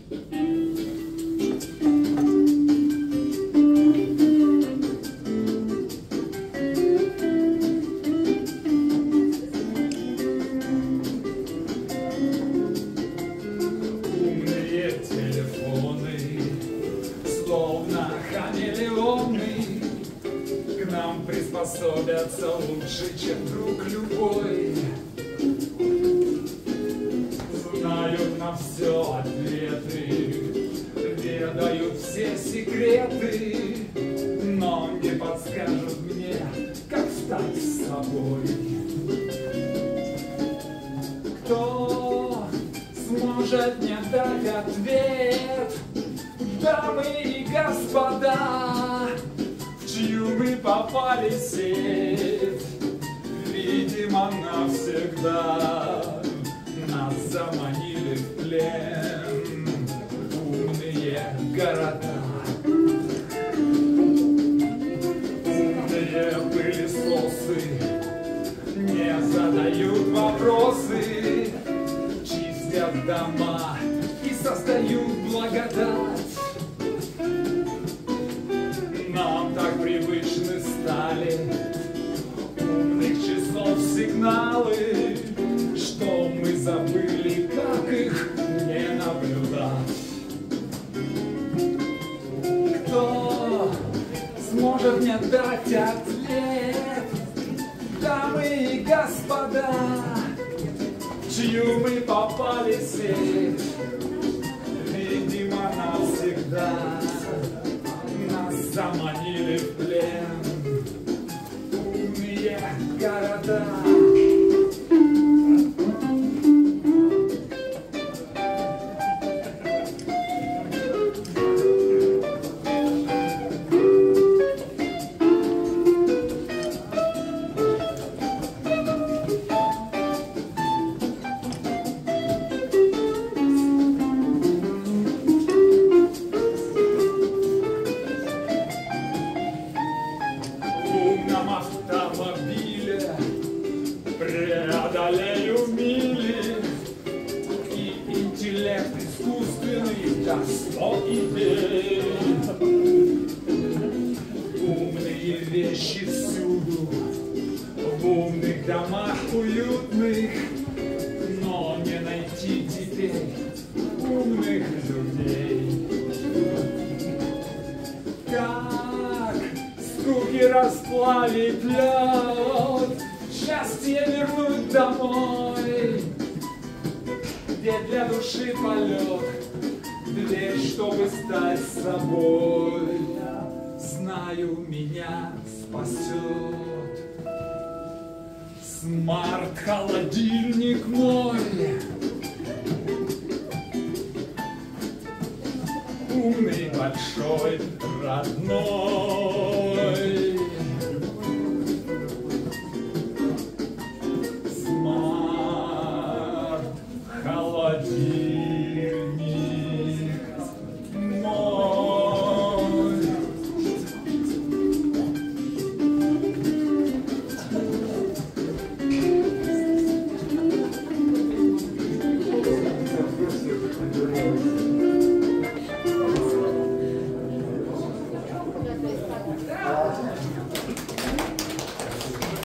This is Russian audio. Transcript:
Приспособятся лучше, чем друг любой. Знают на все ответы, ведают все секреты, но не подскажут мне, как стать собой. Кто сможет мне дать ответ, дамы и господа, в чью мы попали сеть? Видимо, навсегда нас заманили в плен умные города. Умные пылесосы не задают вопросы, чистят дома и создают благодать. Нам так привычны стали умных часов сигналы, что мы забыли, как их не наблюдать. Кто сможет мне дать ответ, дамы и господа, в чью мы попали сеть? Видимо, навсегда нас заманили в плен умные города. Автомобиле преодолею мили, и интеллект искусственный даст 100 идей. Умные вещи всюду, в умных домах уютных, но не найти теперь умных людей. Как скуки расплавить лед, счастье вернуть домой, где для души полет, дверь, чтобы стать собой. Знаю, меня спасет смарт-холодильник мой. Умный, большой, родной. Смарт-холодильник.